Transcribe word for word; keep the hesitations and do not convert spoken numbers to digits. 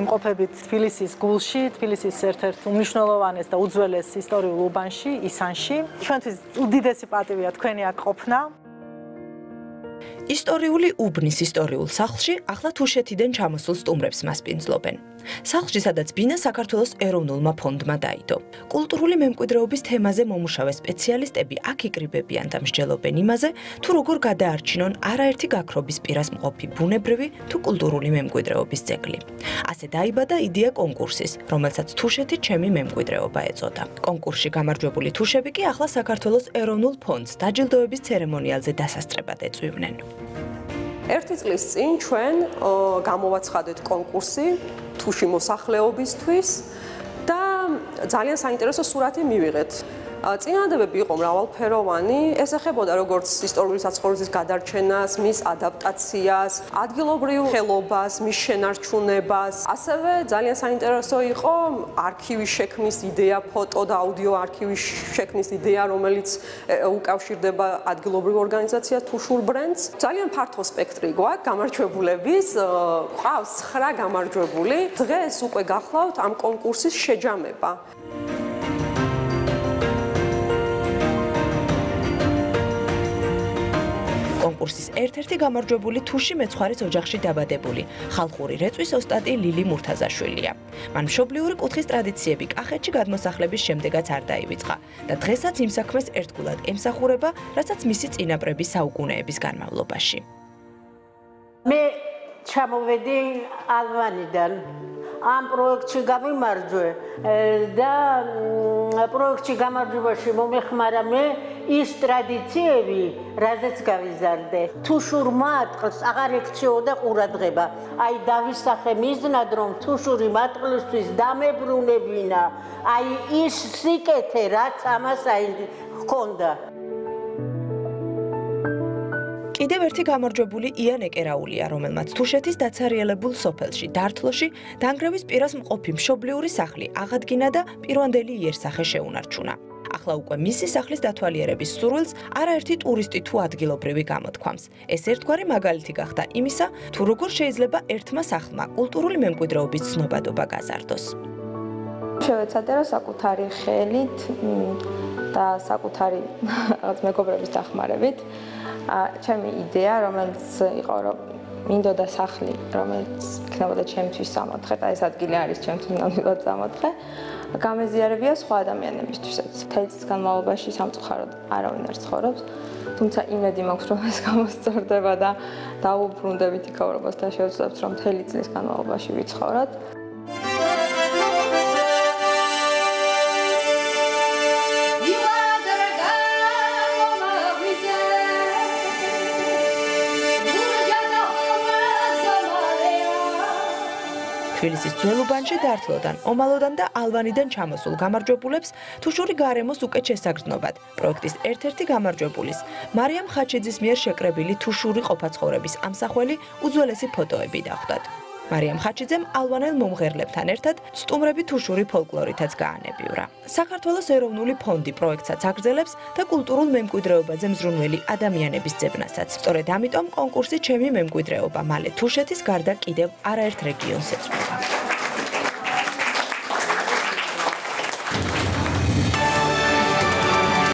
იმყოფებით თბილისის გულში, თბილისის ერთ-ერთ უმნიშვნელოვანეს და უძველეს ისტორიულ უბანში, ისანში. ჩვენთვის უდიდესი პატივია თქვენი აქ ყოფნა. ისტორიული უბნის ისტორიულ სახლში ახლა თუშეთიდან ჩამოსულ სტუმრებს მასპინძლობენ. სახლში, სადაც ბინა საქართველოს ეროვნულმა ფონდმა დაიდო. კულტურული მემკვიდრეობის თემაზე მომუშავე სპეციალისტები აქ იკრიბებიან და მსჯელობენ იმაზე, თუ როგორ გადაარჩინონ არაერთი გაქრობის პირას მყოფი ბუნებრივი თუ კულტურული მემკვიდრეობის ძეგლი. ასე დაიბადა იდეა კონკურსის, რომელსაც თუშეთი ჩემი მემკვიდრეობა ეწოდა. კონკურსში გამარჯვებული თუშები კი ახლა საქართველოს ეროვნულ ფონდს დაჯილდოების ცერემონიალზე დასასწრებად ეწვივნენ. ერთი წლის წინ ჩვენ გამოვაცხადეთ კონკურსი თუში მოსახლეობისთვის და ძალიან საინტერესო სურათი მივიღეთ. წინადადებები იყო მრავალფეროვანი, ეს ეხებოდა როგორც ისტორიული საცხოვრებლის გადარჩენას, მის ადაპტაციას, ადგილობრივ ხელობას, მის შენარჩუნებას. ასევე ძალიან საინტერესო იყო არქივის შექმნის იდეა, ფოტო და აუდიო არქივის შექმნის იდეა, რომელიც უკავშირდება ადგილობრივ ორგანიზაციას თუშურ ბრენდს. ძალიან ფართო სპექტრი გვაქვს გამარჯვებულების, ყავს ცხრა გამარჯვებული. დღეს უკვე გახლავთ ამ კონკურსის შეჯამება. კონკურსის ერთ-ერთი გამარჯვებული თუში მეცხვარის ოჯახში დაბადებული, ხალხური რეწვის ოსტატი ლილი მურთაზაშვილია. მან მშობლიური კუთხის ტრადიციები კახეთში გადმოსახლების შემდეგაც არ დაივიწყა და დღესაც იმ საქმეს ერთგულად ემსახურება, რასაც მისი წინაპრები საუკუნეების განმავლობაში. მე ჩამოვედი ალბანიდან. ამ პროექტში გამიმარჯვე და პროექტში გამარჯვებაში მომეხმარა მე ის ტრადიციები, რაზეც გავიზარდე. თუშურ მატყლს აღარ ექცეოდა ყურადღება. აი დავისახე მიზნად, რომ თუშური მატყლისთვის დამებრუნებინა, აი ის სიკეთე, რაც ამას აი ჰქონდა. კიდევ ერთი გამარჯვებული იან ეკერაულია, რომელმაც თუშეთის დაცარიელებულ სოფელში, დართლოში, დანგრევის პირას მყოფი მშობლიური სახლი აღადგინა და პირვანდელი იერსახე შეუნარჩუნა. ახლა უკვე მისი სახლის დათვალიერების სურვილს არაერთი ტურისტი თუ ადგილობრივი გამოთქვამს. ეს ერთგვარი მაგალითი გახდა იმისა, თუ როგორ შეიძლება ერთმა სახლმა კულტურული მემკვიდრეობის ცნობადობა გაზარდოს. შევეცადე რა საკუთარი ხელით და საკუთარი რაღაც მეგობრების დახმარებით ჩემი იდეა, რომელიც იყო, რომ მინდოდა სახლი, რომელიც იქნებოდა ჩემთვის სამოთხე და ეს ადგილი არის ჩემთვის ნამდვილად სამოთხე, გამეზიარებია სხვა ადამიანებისთვისაც. მთელი წლის განმავლობაში სამწუხაროდ არავინ არ ცხოვრობს, თუმცა იმედი მაქვს, რომ ეს გამოსწორდება და დავუბრუნდებით იქაურობას და შევცდობთ, რომ მთელი წლის განმავლობაში ვიცხოვროთ. თბილისის ძველ უბანში დართლოდან, ომალოდან და ალბანიდან ჩამოსულ გამარჯვებულებს თუშური გარემოს უკეთ შესაგრძნობად პროექტის ერთ-ერთი გამარჯვებულის მარიამ ხაჩიძის მიერ შეკრებილი თუშური ყოფაცხოვრების ამსახველი უძველესი ფოტოები დახვდათ. მარიამ ხაჩიძემ ალბანელ მომღერლებთან ერთად სტუმრები თუშური ფოლკლორითაც გაანებიურა. საქართველოს ეროვნული ფონდი პროექტსაც აგრძელებს და კულტურულ მემკვიდრეობაზე მზრუნველი ადამიანების ძებნასაც. სწორედ ამიტომ კონკურსი ჩემი მემკვიდრეობა მალე თუშეთის გარდა კიდევ არაერთ რეგიონს ეწვევა.